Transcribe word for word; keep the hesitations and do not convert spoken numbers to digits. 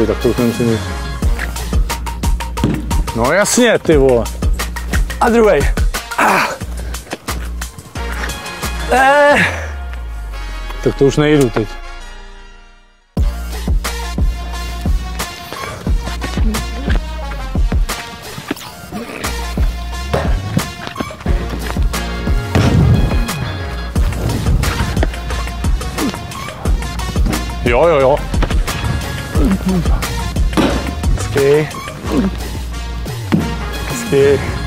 blbý, tak to už nemusím mít. No jasně, ty vole. A druhej. Ah. Eh. Tak to už nejdu teď. Jo, jo, jo. Hezky. Hezky.